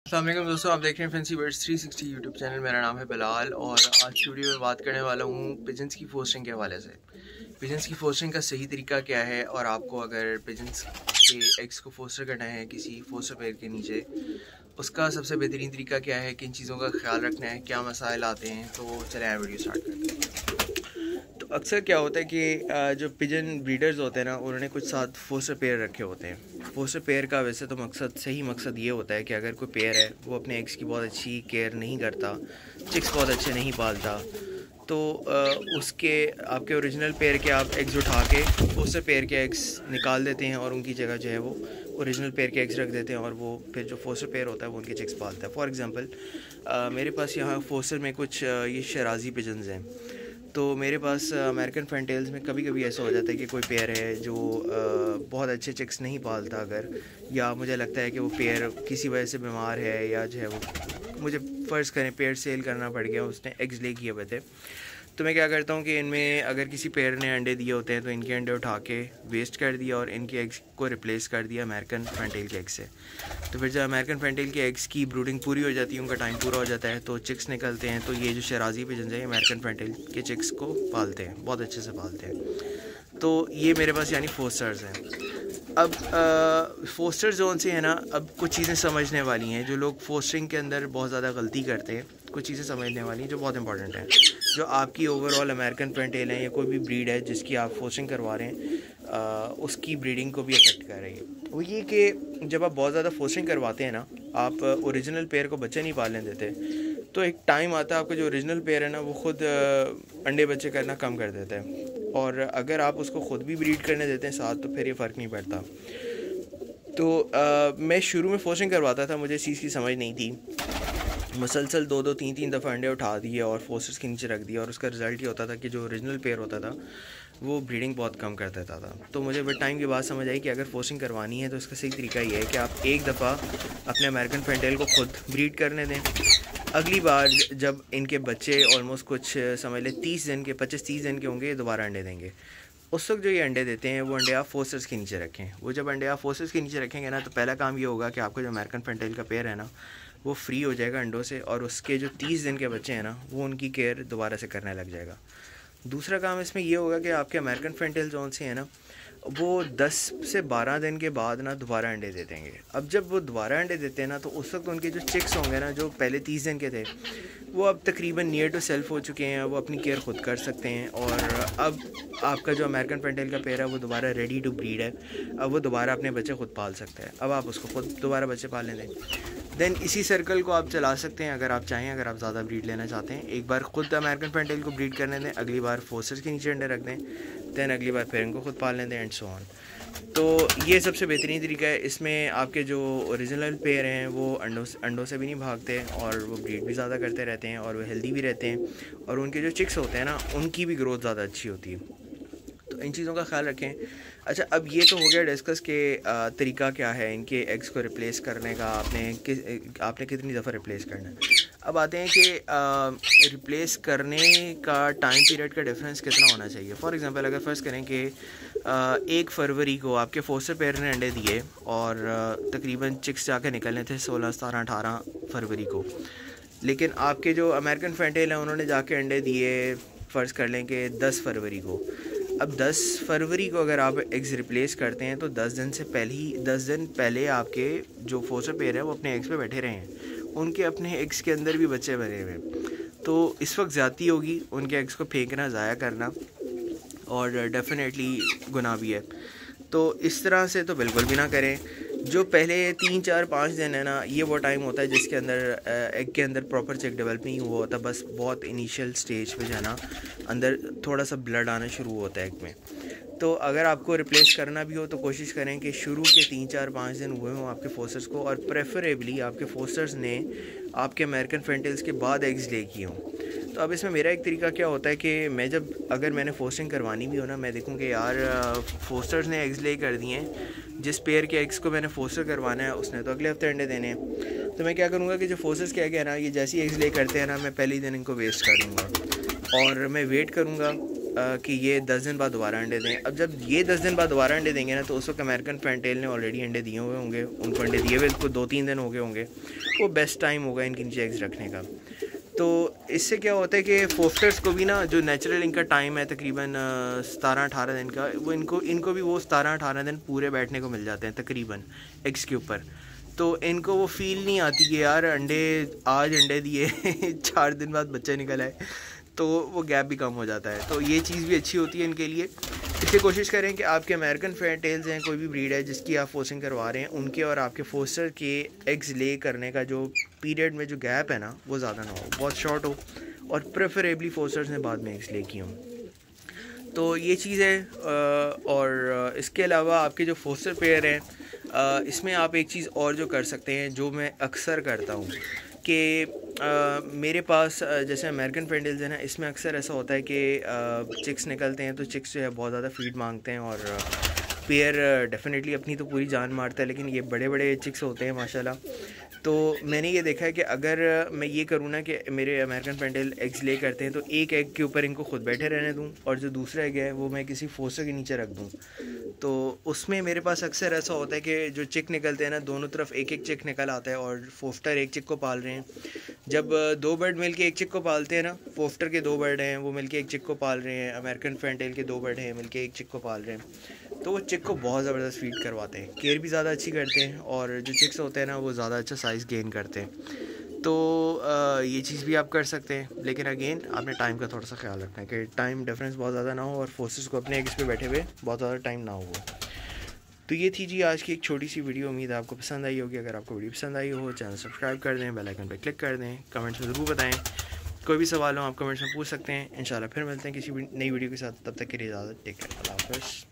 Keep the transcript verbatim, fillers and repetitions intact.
अस्सलाम वालेकुम दोस्तों, आप देख रहे हैं fancy birds three sixty YouTube channel. मेरा नाम है बिलाल और आज की वीडियो में बात करने वाला हूँ पिजन्स की फोस्टिंग के हवाले से। पिजन्स की फोस्टिंग का सही तरीका क्या है और आपको अगर पिजन्स के एग्स को फोस्टर करना है किसी फोस्टर पेयर के नीचे, उसका सबसे बेहतरीन तरीका क्या है, किन चीज़ों का ख्याल रखना है, क्या मसाइल आते हैं। तो चलें आए वीडियो स्टार्ट करते हैं। तो अक्सर क्या होता है कि जो पिजन ब्रीडर्स होते हैं ना, उन्होंने कुछ साथ फोस्टर पेयर रखे होते हैं। फोस्टर पेयर का वैसे तो मकसद सही मकसद ये होता है कि अगर कोई पेयर है वो अपने एग्स की बहुत अच्छी केयर नहीं करता, चिक्स बहुत अच्छे नहीं पालता, तो उसके आपके ओरिजिनल पेयर के आप एग्स उठा के फोस्टर पेयर के एग्स निकाल देते हैं और उनकी जगह जो है वो ओरिजिनल पेयर के एग्स रख देते हैं और वो फिर जो फोस्टर पेयर होता है वो उनके चिक्स पालता है। फॉर एग्ज़ाम्पल मेरे पास यहाँ फोस्टर में कुछ ये शराजी पिजन्स हैं। तो मेरे पास अमेरिकन फैंटेल्स में कभी कभी ऐसा हो जाता है कि कोई पेयर है जो आ, बहुत अच्छे चिक्स नहीं पालता, अगर या मुझे लगता है कि वो पेयर किसी वजह से बीमार है या जो है वो मुझे फ़र्ज़ करें पेयर सेल करना पड़ गया, उसने एग्स ले किए हुए थे, तो मैं क्या करता हूँ कि इनमें अगर किसी पेयर ने अंडे दिए होते हैं तो इनके अंडे उठा के वेस्ट कर दिया और इनके एग्स को रिप्लेस कर दिया अमेरिकन फैंटेल के एग्स से। तो फिर जब अमेरिकन फैंटेल के एग्स की ब्रूडिंग पूरी हो जाती है, उनका टाइम पूरा हो जाता है, तो चिक्स निकलते हैं। तो ये जो शराजी पिजन्स हैं अमेरिकन फैंटेल के चिक्स को पालते हैं, बहुत अच्छे से पालते हैं। तो ये मेरे पास यानी फोस्टर्स हैं। अब आ, फोस्टर जोन से है ना, अब कुछ चीज़ें समझने वाली हैं। जो लोग फोस्टरिंग के अंदर बहुत ज़्यादा गलती करते हैं, कुछ चीज़ें समझने वाली हैं जो बहुत इंपॉर्टेंट हैं, जो आपकी ओवरऑल अमेरिकन फैंटेल है या कोई भी ब्रीड है जिसकी आप फोस्टरिंग करवा रहे हैं, आ, उसकी ब्रीडिंग को भी अफेक्ट कर रही है। वो ये कि जब आप बहुत ज़्यादा फोस्टरिंग करवाते हैं ना, आप ओरिजिनल पेयर को बच्चे नहीं पालने देते, तो एक टाइम आता है आपका जो ओरिजिनल पेयर है ना वो ख़ुद अंडे बच्चे करना कम कर देता है। और अगर आप उसको ख़ुद भी ब्रीड करने देते हैं साथ, तो फिर ये फ़र्क नहीं पड़ता। तो आ, मैं शुरू में फोस्टिंग करवाता था, मुझे इस चीज़ की समझ नहीं थी, मसलसल दो दो तीन तीन दफ़ा अंडे उठा दिए और फोस्टर्स के नीचे रख दिया, और उसका रिज़ल्ट ये होता था कि जो ओरिजिनल पेयर होता था वो ब्रीडिंग बहुत कम कर देता था। तो मुझे विद टाइम के बाद समझ आई कि अगर फोस्टिंग करवानी है तो इसका सही तरीका ये है कि आप एक दफ़ा अपने अमेरिकन फैंटेल को ख़ुद ब्रीड करने दें। अगली बार जब इनके बच्चे ऑलमोस्ट कुछ समझ लें तीस दिन के पच्चीस तीस दिन के होंगे, दोबारा अंडे देंगे। उस वक्त जो ये अंडे देते हैं वो अंडे आप फोस्टर्स के नीचे रखें। वो जब अंडे आप फोस्टर्स के नीचे रखेंगे ना, तो पहला काम ये होगा कि आपका जो अमेरिकन फैंटेल का पेयर है ना वो फ्री हो जाएगा अंडों से, और उसके जो तीस दिन के बच्चे हैं ना वो उनकी केयर दोबारा से करने लग जाएगा। दूसरा काम इसमें ये होगा कि आपके अमेरिकन फैंटेल जोन से है ना वो दस से बारह दिन के बाद ना दोबारा अंडे दे देंगे। अब जब वो दोबारा अंडे देते हैं ना, तो उस वक्त उनके जो चिक्स होंगे ना, जो पहले तीस दिन के थे, वो अब तकरीबन नियर टू सेल्फ हो चुके हैं, वो अपनी केयर खुद कर सकते हैं। और अब आपका जो अमेरिकन फैंटेल का पेयर है वो दोबारा रेडी टू ब्रीड है, अब वो दोबारा अपने बच्चे खुद पाल सकता है। अब आप उसको खुद दोबारा बच्चे पालने दें, देन इसी सर्कल को आप चला सकते हैं अगर आप चाहें। अगर आप ज़्यादा ब्रीड लेना चाहते हैं, एक बार ख़ुद अमेरिकन फैंटेल को ब्रीड करने दें, अगली बार फोस्टर्स के नीचे अंडे रख दें, दैन अगली बार फिर इनको खुद पालने दें, एंड सो ऑन। तो ये सबसे बेहतरीन तरीका है। इसमें आपके जो ओरिजिनल पेयर हैं वो अंडों अंडों से भी नहीं भागते और वो ब्रीड भी ज़्यादा करते रहते हैं और वो हेल्दी भी रहते हैं, और उनके जो चिक्स होते हैं ना उनकी भी ग्रोथ ज़्यादा अच्छी होती है। तो इन चीज़ों का ख्याल रखें। अच्छा, अब ये तो हो गया डिस्कस के तरीका क्या है इनके एग्स को रिप्लेस करने का, आपने किस आपने कितनी दफ़ा रिप्लेस करना है। अब आते हैं कि रिप्लेस करने का टाइम पीरियड का डिफरेंस कितना होना चाहिए। फॉर एग्जांपल अगर फ़र्ज़ करें कि एक फरवरी को आपके फोस्टर पेयर ने अंडे दिए और आ, तकरीबन चिक्स जाके निकलने थे सोलह सत्रह अठारह फरवरी को, लेकिन आपके जो अमेरिकन फैंटेल हैं उन्होंने जाके अंडे दिए फ़र्ज़ कर लें कि दस फरवरी को। अब दस फरवरी को अगर आप एग्स रिप्लेस करते हैं तो दस दिन से पहले ही दस दिन पहले आपके जो फोस्टर पेयर है वो अपने एग्स पे बैठे रहे हैं, उनके अपने एग्स के अंदर भी बच्चे बने हुए हैं। तो इस वक्त ज़्यादती होगी उनके एग्स को फेंकना, ज़ाया करना, और डेफिनेटली गुनाह भी है। तो इस तरह से तो बिल्कुल भी ना करें। जो पहले तीन चार पाँच दिन है ना, ये वो टाइम होता है जिसके अंदर एग के अंदर प्रॉपर चिक डेवलप नहीं हुआ होता, बस बहुत इनिशियल स्टेज पे जो है ना अंदर थोड़ा सा ब्लड आना शुरू होता है एग में। तो अगर आपको रिप्लेस करना भी हो तो कोशिश करें कि शुरू के तीन चार पाँच दिन हुए हों आपके फोस्टर्स को, और प्रेफरेबली आपके फोस्टर्स ने आपके अमेरिकन फैंटेल्स के बाद एग्स ले किए हों। तो अब इसमें मेरा एक तरीका क्या होता है कि मैं जब अगर मैंने फोस्टिंग करवानी भी हो ना, मैं देखूँ कि यार फोस्टर्स ने एग्स ले कर दिए हैं, जिस पेयर के एग्स को मैंने फोस्टर करवाना है उसने तो अगले हफ्ते अंडे देने हैं, तो मैं क्या करूँगा कि जो फोस्टर्स के एग है ना, ये जैसी एग्स ले करते हैं ना, मैं पहले ही दिन इनको वेस्ट कर दूँगा और मैं वेट करूँगा कि ये दस दिन बाद दोबारा अंडे दें। अब जब ये दस दिन बाद दोबारा अंडे देंगे ना, तो उस वक्त अमेरिकन फैंटेल ने ऑलरेडी अंडे दिए हुए होंगे, उनको अंडे दिए हुए उनको दो तीन दिन हो गए होंगे। वो बेस्ट टाइम होगा इनके नीचे एग्स रखने का। तो इससे क्या होता है कि फोफ्टर्स को भी ना, जो नेचुरल इनका टाइम है तकरीबन सतारह अठारह दिन का, वो इनको इनको भी वो सतारह अठारह दिन पूरे बैठने को मिल जाते हैं तकरीबन एग्स के ऊपर। तो इनको वो फील नहीं आती कि यार अंडे आज अंडे दिए चार दिन बाद बच्चा निकल आए, तो वो गैप भी कम हो जाता है। तो ये चीज़ भी अच्छी होती है इनके लिए। इसलिए कोशिश करें कि आपके अमेरिकन फैंटेल्स हैं, कोई भी ब्रीड है जिसकी आप फोस्टिंग करवा रहे हैं, उनके और आपके फोस्टर के एग्स ले करने का जो पीरियड में जो गैप है ना, वो ज़्यादा ना हो, बहुत शॉर्ट हो, और प्रेफरेबली फोस्टर्स ने बाद में एग्स ले की हों। तो ये चीज़ है। और इसके अलावा आपके जो फोस्टर पेयर हैं, इसमें आप एक चीज़ और जो कर सकते हैं, जो मैं अक्सर करता हूँ कि Uh, मेरे पास uh, जैसे अमेरिकन फैंटेल्स है ना, इसमें अक्सर ऐसा होता है कि चिक्स uh, निकलते हैं, तो चिक्स जो है बहुत ज़्यादा फीड मांगते हैं, और पेयर डेफिनेटली अपनी तो पूरी जान मारता है, लेकिन ये बड़े बड़े चिक्स होते हैं माशाल्लाह। तो मैंने ये देखा है कि अगर मैं ये करूँ ना कि मेरे अमेरिकन फैंटेल एग्स ले करते हैं, तो एक एग के ऊपर इनको खुद बैठे रहने दूँ, और जो दूसरा एग है वो मैं किसी फोस्टर के नीचे रख दूँ। तो उसमें मेरे पास अक्सर ऐसा होता है कि जो चिक निकलते हैं ना, दोनों तरफ एक एक चिक निकल आता है, और फोफ्टर एक चिक को पाल रहे हैं। जब दो बर्ड मिल के एक चिक को पालते हैं ना, फोफ्टर के दो बर्ड हैं वो मिल के एक चिक को पाल रहे हैं, अमेरिकन फैंटेल के दो बर्ड हैं मिल के एक चिक को पाल रहे हैं, तो वो चिक को बहुत ज़बरदस्त फीड करवाते हैं, केयर भी ज़्यादा अच्छी करते हैं, और जो चिक्स होते हैं ना वो ज़्यादा अच्छा साइज़ गेन करते हैं। तो आ, ये चीज़ भी आप कर सकते हैं, लेकिन अगेन आपने टाइम का थोड़ा सा ख्याल रखना है कि टाइम डिफरेंस बहुत ज़्यादा ना हो, और फोर्सेस को अपने एग्स पे बैठे हुए बहुत ज़्यादा टाइम ना हो। तो ये थी जी आज की एक छोटी सी वीडियो। उम्मीद है आपको पसंद आई होगी। अगर आपको वीडियो पसंद आई हो, चैनल सब्सक्राइब कर दें, बेल आइकन पर क्लिक कर दें, कमेंट्स में ज़रूर बताएं। कोई भी सवाल हो आप कमेंट्स में पूछ सकते हैं। इंशाल्लाह फिर मिलते हैं किसी नई वीडियो के साथ। तब तक के लिए इजाज़त, टेक केयर, अल्लाह हाफ़िज़।